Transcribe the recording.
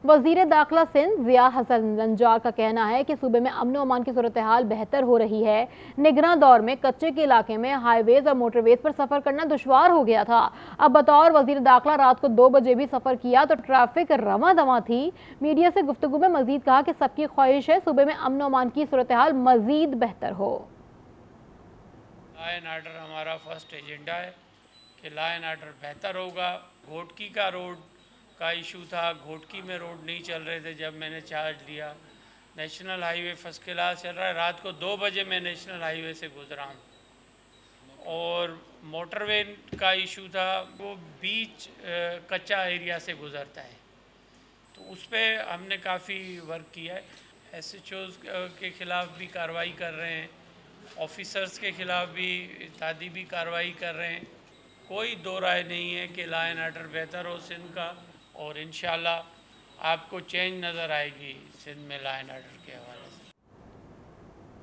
वजीर दाखिला सिंध जिया हसन नंजार का कहना है कि सूबे में अमन अमान की सूरत हाल बेहतर हो रही है। निगरान दौर में कच्चे के इलाके में हाईवेज और मोटरवेज पर सफर करना दुश्वार हो गया था। अब बतौर वजीर दाखिला रात को 2 बजे भी सफर किया तो ट्रैफिक रवां दवां थी। मीडिया से गुफ्तगू में मजीद कहा कि सबकी ख्वाहिश है सूबे में अमन अमान की सूरत हाल मजीद बेहतर हो। लॉ एंड आर्डर हमारा फर्स्ट एजेंडा है कि लॉ एंड आर्डर बेहतर होगा। घोटकी का रोड का इशू था, घोटकी में रोड नहीं चल रहे थे जब मैंने चार्ज लिया। नेशनल हाईवे फर्स्ट क्लास चल रहा है, रात को 2 बजे मैं नेशनल हाईवे से गुजरा हूँ। और मोटरवे का इशू था, वो बीच कच्चा एरिया से गुज़रता है, तो उस पर हमने काफ़ी वर्क किया है। SHOs के ख़िलाफ़ भी कार्रवाई कर रहे हैं, ऑफिसर्स के ख़िलाफ़ भी तादीबी कार्रवाई कर रहे हैं। कोई दो राय नहीं है कि लॉ एंड आर्डर बेहतर हो सिंध का, और इंशाल्लाह आपको चेंज नज़र आएगी सिंध में लॉ एंड आर्डर के हवाले से।